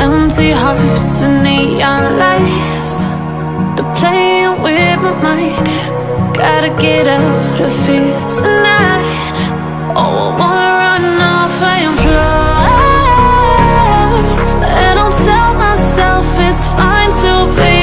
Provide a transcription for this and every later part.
Empty hearts and neon lights, they're playing with my mind. Gotta get out of here tonight. Oh, I wanna run off and fly, and I'll tell myself it's fine to be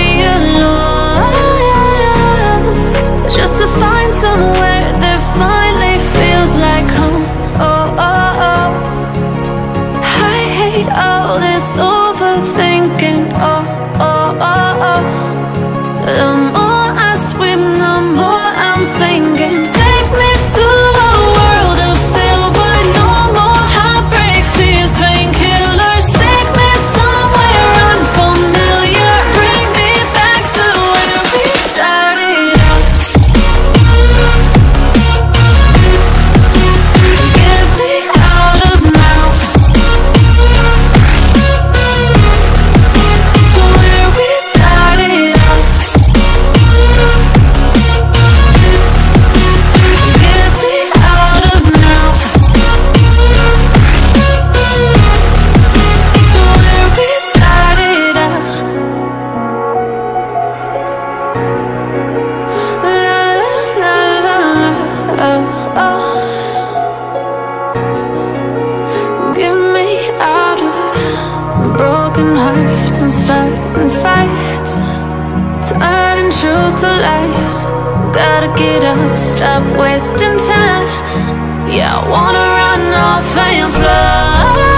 alone, just to find somewhere that finally feels like home. Oh, oh, oh. I hate all this overthinking. Oh, oh, oh, oh. The more I swim, the more I'm sinking. Take me to a world of silver, no more heartbreaks, tears, painkillers. Take me somewhere unfamiliar, bring me back to where we started out. Get me out of now, to where we started out. Get me out of now, to where we started out. La la la la, oh, oh. Get me out of broken hearts and starting fights, turning truth to lies. Gotta get up, stop wasting time. Yeah, I wanna run off and fly.